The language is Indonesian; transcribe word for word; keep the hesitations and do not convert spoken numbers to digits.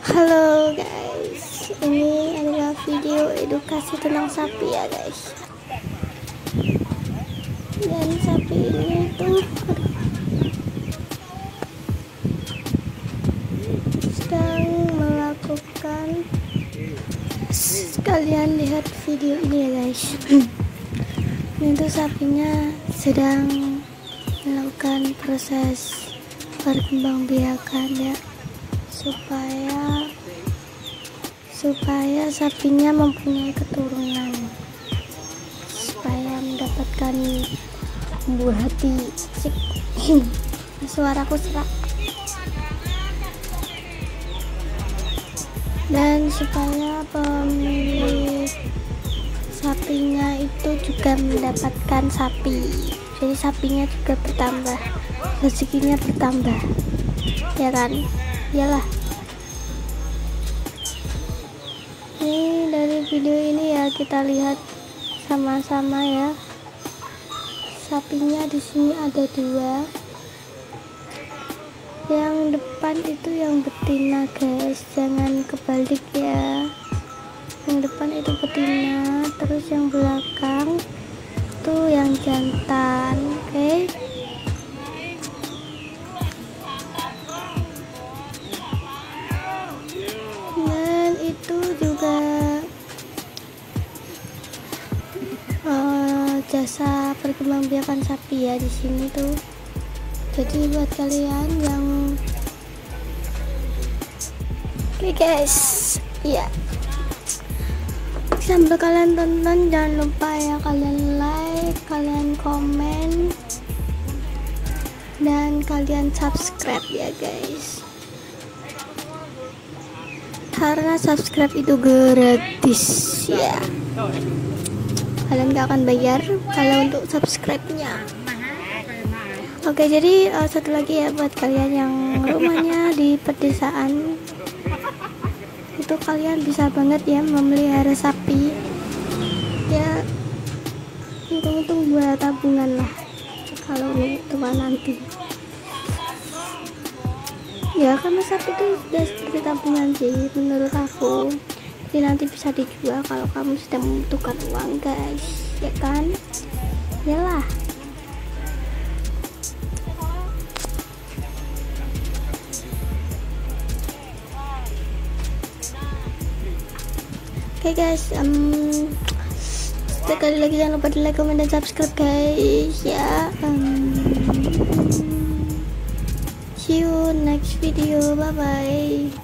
Halo guys, ini adalah video edukasi tentang sapi ya guys. Dan sapi ini tuh sedang melakukan, kalian lihat video ini ya guys. Ini tuh sapinya sedang melakukan proses perkembangbiakan ya, supaya supaya sapinya mempunyai keturunan, supaya mendapatkan buah hati. Suaraku serak. Dan supaya pemilik sapinya itu juga mendapatkan sapi, jadi sapinya juga bertambah, rezekinya bertambah, ya kan? Iyalah. Ini dari video ini ya, kita lihat sama-sama ya. Sapinya di sini ada dua. Yang depan itu yang betina guys, jangan kebalik ya. Yang depan itu betina, terus yang belakang itu yang jantan. Oke okay? Dan itu juga uh, jasa perkembangbiakan sapi ya di sini tuh. Jadi buat kalian yang oke okay guys, ya, sambil kalian tonton jangan lupa ya kalian like, kalian komen, dan kalian subscribe ya guys, karena subscribe itu gratis ya. Kalian gak akan bayar kalau untuk subscribe-nya. Oke, jadi uh, satu lagi ya buat kalian yang rumahnya di pedesaan, itu kalian bisa banget ya memelihara sapi ya, hitung-hitung buat tabungan lah kalau tua nanti ya, karena sapi itu sudah seperti tabungan sih menurut aku. Jadi nanti bisa dijual kalau kamu sedang membutuhkan uang guys, ya kan? Yalah. Oke okay guys, um, sekali lagi jangan lupa di like, comment, dan subscribe guys ya. um, See you next video, bye bye.